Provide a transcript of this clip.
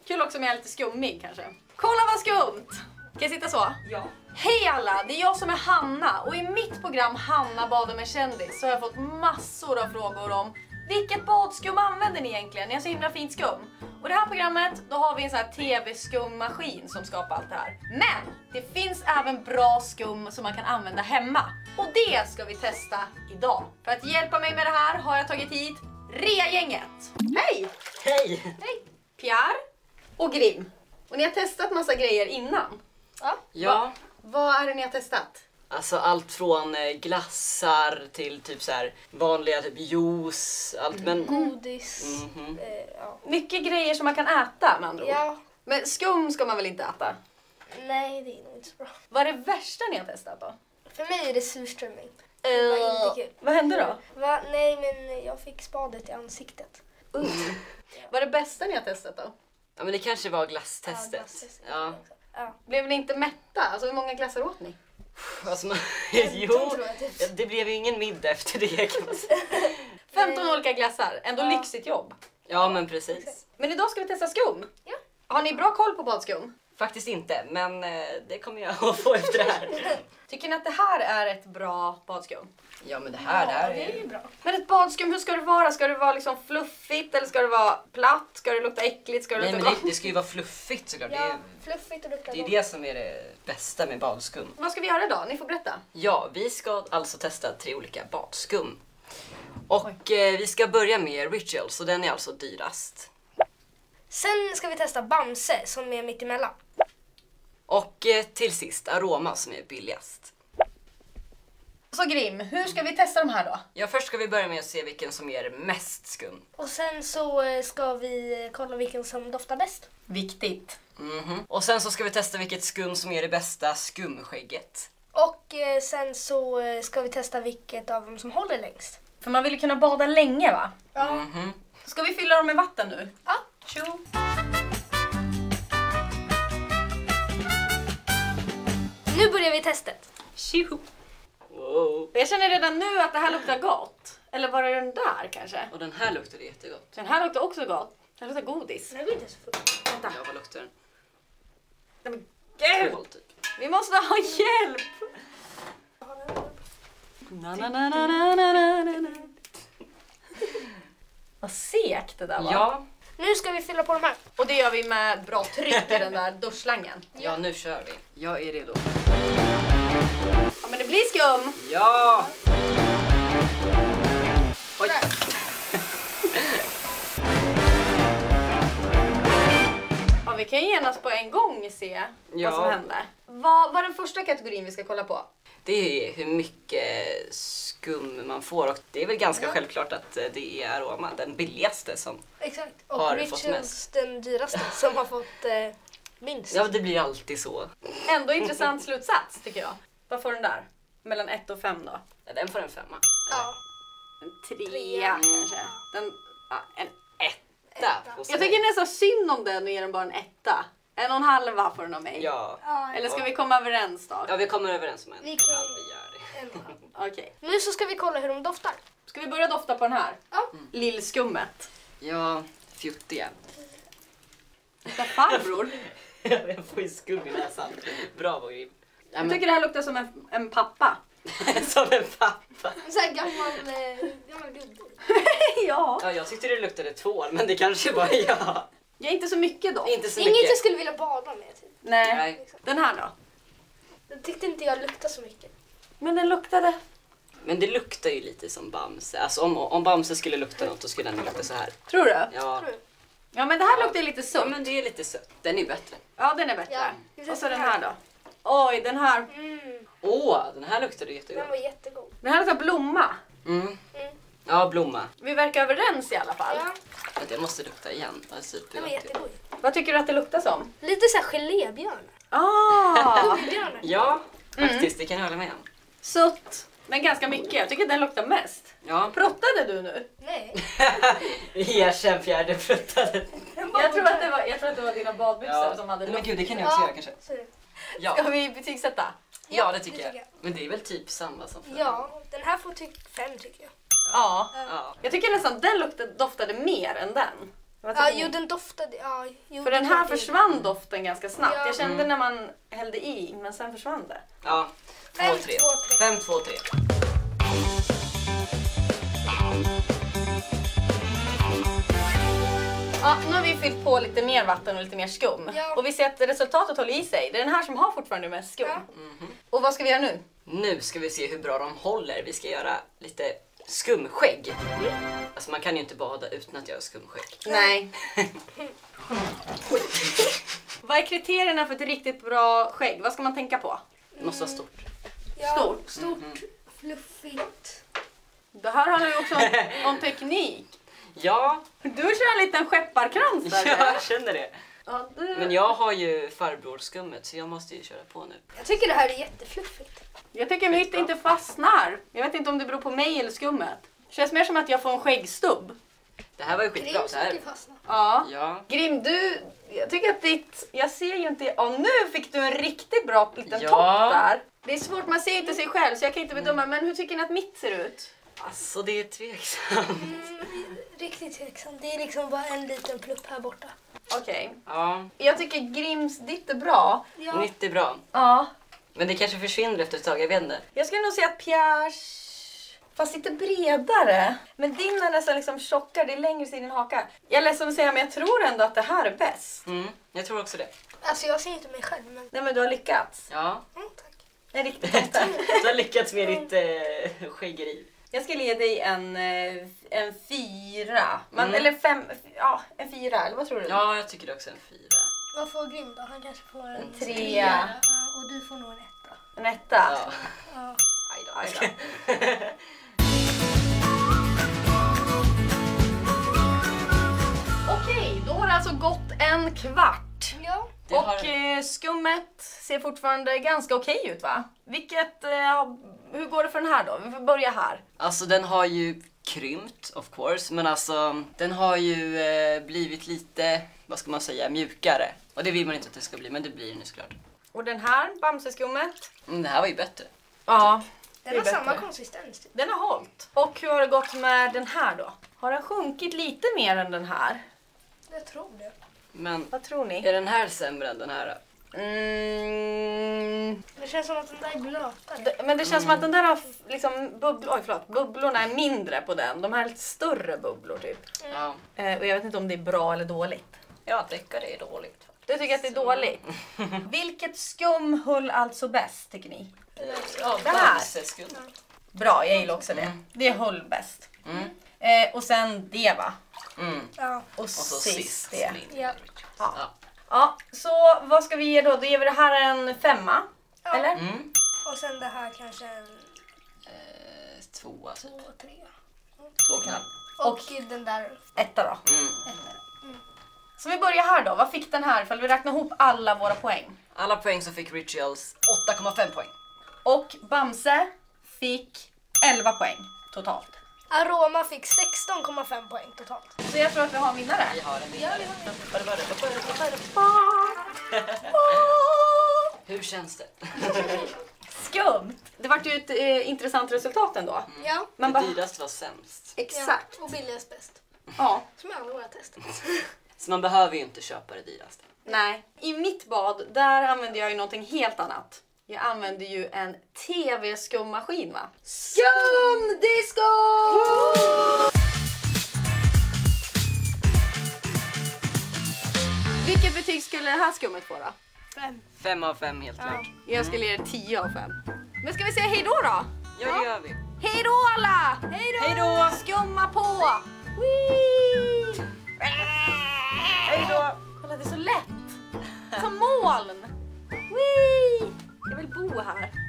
Kul också om jag är lite skummig kanske. Kolla vad skumt! Kan jag sitta så? Ja. Hej alla, det är jag som är Hanna och i mitt program Hanna badar med kändis så har jag fått massor av frågor om vilket badskum använder ni egentligen? Ni har så himla fint skum. Och det här programmet, då har vi en sån här tv-skummaskin som skapar allt det här. Men det finns även bra skum som man kan använda hemma. Och det ska vi testa idag. För att hjälpa mig med det här har jag tagit hit Rea-gänget. Hej! Hej! Hej! Pierre och Grim. Och ni har testat massa grejer innan. Ja. Vad är det ni har testat? Alltså allt från glassar till typ så här vanliga typ juice, allt men Godis. Ja. Mycket grejer som man kan äta med andra ord. Ja. Men skum ska man väl inte äta? Nej, det är nog inte så bra. Vad är det värsta ni har testat då? För mig är det surströmming. Det var inte kul. Vad hände då? Va? Nej, men jag fick spadet i ansiktet. Vad är det bästa ni har testat då? ja men det kanske var glasstestet. glasstestet. Ja. Ja. Blev ni inte mätta? Alltså hur många glassar åt ni? Alltså, jo, tror jag typ. det blev ju ingen middag efter det kan man säga. 15 olika glassar. Ändå lyxigt jobb. Ja men precis. Men idag ska vi testa skum. Ja. Har ni bra koll på badskum? Faktiskt inte, men det kommer jag att få efter det här. Tycker ni att det här är ett bra badskum? Ja men det här det är är ju bra. Men ett badskum, hur ska det vara? Ska det vara liksom fluffigt eller ska det vara platt? Ska det lukta äckligt? Ska det Nej lukta men gott? det ska ju vara fluffigt såklart. Ja, fluffigt och luktar Det är gott. det som är det bästa med badskum. Vad ska vi göra idag? Ni får berätta. Ja, vi ska alltså testa 3 olika badskum. Och vi ska börja med Ritual, så den är alltså dyrast. Sen ska vi testa Bamse som är mitt emellan. Och till sist Aroma som är billigast. Så Grim, hur ska vi testa de här då? Ja, först ska vi börja med att se vilken som ger mest skum. Och sen så ska vi kolla vilken som doftar bäst. Viktigt. Och sen så ska vi testa vilket skum som ger det bästa skumskägget. Och sen så ska vi testa vilket av dem som håller längst. För man vill ju kunna bada länge va? Ja. Ska vi fylla dem med vatten nu? Ja. Tjo! Nu börjar vi testet. Tjo! Wow. Jag känner redan nu att det här luktar gott. Eller var det den där kanske? Och den här luktar jättegott. Den här luktar också gott. Den luktar godis. Den blir inte så full. Vänta. Ja, vad luktar den? Nej men gud! Kol, typ. Vi måste ha hjälp! Na, na, na, na, na, na, na, na. Vad sekt det där var. Ja. Nu ska vi fylla på de här. Och det gör vi med bra tryck i den där duschslangen. Ja, nu kör vi. Jag är redo. Ja men det blir skum. Ja! Oj. Ja vi kan ju genast på en gång se Ja. vad som hände. Vad var den första kategorin vi ska kolla på? Det är hur mycket skum man får och det är väl ganska självklart att det är Aroma, den billigaste som... Exakt. Har Och du fått Rituals mest? den dyraste som har fått minst. Ja, det blir alltid så. Ändå intressant slutsats tycker jag. Vad får den där? Mellan 1 och 5 då? Ja, den får en 5. Ja. En 3 Trea. kanske. Den, ja, en 1. Jag Jag tycker nästan synd om den och ger den bara en 1. 1,5 får den av mig. Ja. Eller ska vi komma överens då? Ja, vi kommer överens om en. Vi kan- Ja, vi gör det. Okej. Nu så ska vi kolla hur de doftar. Ska vi börja dofta på den här? Ja. Lillskummet. Ja, fjuttiga. Luktar farbror. Jag får ju skum i näsan. Bravo, Grim. Ja, Jag men, tycker det här luktar som en pappa. som en pappa. En sån här gammal gubbe. Ja. Ja, jag tyckte det luktade tvål, men det kanske bara är jag. Jag är inte så mycket då. Inte så Inget mycket. jag skulle vilja bada med. Typ. Nej. Nej. Den här då? Jag tyckte inte jag luktade så mycket. Men den luktade. Men det luktar ju lite som Bamse. Alltså om Bamse skulle lukta något, då skulle den lukta så här. Tror du? Ja. Tror du? Ja men det här luktar ju lite Ja, sött. men det är lite sött. Den är bättre. Ja den är bättre. Ja. Och så den här då. Oj den här. Den här luktade Den jättegott. var jättegod. Den här luktar blomma. Mm. Ja, blomma. Vi verkar överens i alla fall. Ja, Men det måste lukta igen. Det är den var supergott. jättegod. Vad tycker du att det luktar som? Lite så här gelébjörnar. Ah! Björnar. Ja, faktiskt. Det kan jag hålla med om. Sött. Men ganska mycket. Jag tycker att den luktar mest. Ja. Prottade du nu? Nej. Erkänn fjärde fruttade. Jag tror att det var dina badbyxor som hade Men lukt. gud, det kan jag också göra kanske. Så är det. Ja. Ska vi betygsätta? Ja, det tycker jag. Men det är väl typ samma som förra. Ja, den här får typ 5 tycker jag. Ja. Ja. Jag tycker nästan den doftade mer än den. Vad Ja, tycker ni? jo den doftade. Ja, jo, För det den här doftade. försvann doften ganska snabbt. Ja. Jag kände när man hällde i, men sen försvann det. Ja, 5, 2-3. 2, 3. 5-2-3. Ja, nu har vi fyllt på lite mer vatten och lite mer skum. Ja. Och vi ser att resultatet håller i sig. Det är den här som har fortfarande mest skum. Ja. Och vad ska vi göra nu? Nu ska vi se hur bra de håller. Vi ska göra lite skumskägg. Alltså man kan ju inte bada utan att göra skumskägg. Nej. Vad är kriterierna för ett riktigt bra skägg? Vad ska man tänka på? Det måste vara stort. Ja, Stort. Stort, fluffigt. Det här handlar ju också om teknik. Ja, Du kör en liten skepparkrans där. jag känner det. Ja, du... Men jag har ju farbrorsskummet så jag måste ju köra på nu. Jag tycker det här är jättefluffigt. Jag tycker mitt inte fastnar. Jag vet inte om det beror på mig eller skummet. Känns mer som att jag får en skäggstubb. Det här var ju skitbra. Grims Det här... mycket fastna. Ja. Ja. Grim, du... Jag tycker att ditt... Jag ser ju inte... Ja, nu fick du en riktigt bra liten Ja. topp där. Det är svårt, man ser inte sig själv så jag kan inte bedöma. Men hur tycker ni att mitt ser ut? Alltså det är tveksamt. Riktigt tveksamt. Det är liksom bara en liten plupp här borta. Okej. Ja, Jag tycker Grims ditt är bra. Ja. mitt är bra. Ja. Men det kanske försvinner efter ett tag, jag vet inte. Jag skulle nog säga att Pierres... Fast lite bredare. Men din är nästan liksom tjockare, det är längre till din haka. Jag är ledsen att säga men jag tror ändå att det här är bäst. Jag tror också det. Alltså jag ser inte mig själv men... Nej men du har lyckats. Ja. Tack. Det är riktigt inte. Du har lyckats med ditt skäggeri. Jag ska ge dig en 4. Eller 5, ja en 4 eller vad tror du? Ja, jag tycker också en 4. Vad får Grim då? Han kanske får en 3. Ja, och du får nog en 1. En 1. Ja. Ja. Aj då. Okej, då har det alltså gått en kvart. Ja. Det Och har- skummet ser fortfarande ganska okej ut va? Hur går det för den här då? Vi får börja här. Alltså den har ju krympt of course, men alltså den har ju blivit lite, vad ska man säga, mjukare. Och det vill man inte att det ska bli, men det blir det nu såklart. Och den här, Bamseskummet. Det här var ju bättre. Ja, Den det är har samma bättre. konsistens. Typ. Den har hållit. Och hur har det gått med den här då? Har den sjunkit lite mer än den här? Jag tror det. Men Vad tror ni? är den här sämre än den här? Det känns som att den där är blötare. Men det känns som att den där har liksom bubblorna är mindre på den. De här är lite större bubblor typ. Ja. Och jag vet inte om det är bra eller dåligt. Jag tycker det är dåligt. Du tycker att det är dåligt? Vilket skum höll alltså bäst tycker ni? Ja, Det här. Bamseskum. Bra, jag gillar också det. Det höll bäst. Och sen det va? Ja. Och Och så sist det. Ja. Ja. Ja, så vad ska vi ge då? Då ger vi det här en 5. Ja. Eller? Och sen det här kanske en 2 typ. 2, 3. 2,5. Och den där 1 då. 1. Så vi börjar här då. Vad fick den här ifall vi räknar ihop alla våra poäng? Alla poäng så fick Rituals 8,5 poäng. Och Bamse fick 11 poäng totalt. Aroma fick 16,5 poäng totalt. Så jag tror att vi har en vinnare. Vi har en vinnare. Hur känns det? Skumt! Det vart ju ett intressant resultat ändå. Ja. Men Det bara, dyraste var sämst. exakt. Ja. Och billigast bäst. Ja. Som alla våra tester. Så man behöver ju inte köpa det dyraste. Nej. I mitt bad, där använder jag ju någonting helt annat. Jag använder ju en TV-skummaskin va? Skumdisco! Vilket betyg skulle det här skummet få då? 5. 5 av 5 helt klart. Jag skulle ge det 10 av 5. Men ska vi säga hej då då? Ja, det gör vi. Hej då alla! Hej då! Hej då! Skumma på! Whee! Hej då! Kolla, det är så lätt. Som moln. Whee! Jag vill bo här.